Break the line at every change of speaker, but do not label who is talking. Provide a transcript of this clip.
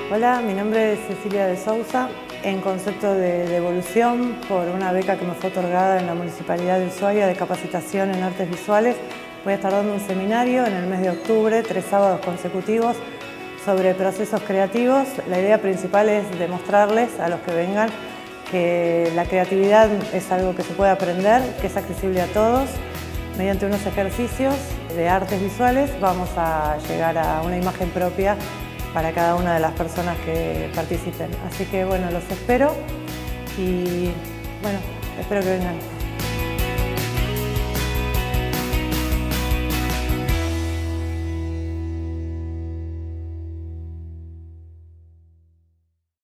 Hola, mi nombre es Cecilia de Sousa. En concepto de devolución por una beca que me fue otorgada en la Municipalidad de Ushuaia de capacitación en artes visuales, voy a estar dando un seminario en el mes de octubre, 3 sábados consecutivos, sobre procesos creativos. La idea principal es demostrarles a los que vengan que la creatividad es algo que se puede aprender, que es accesible a todos. Mediante unos ejercicios de artes visuales vamos a llegar a una imagen propia para cada una de las personas que participen. Así que bueno, los espero y bueno, espero que vengan.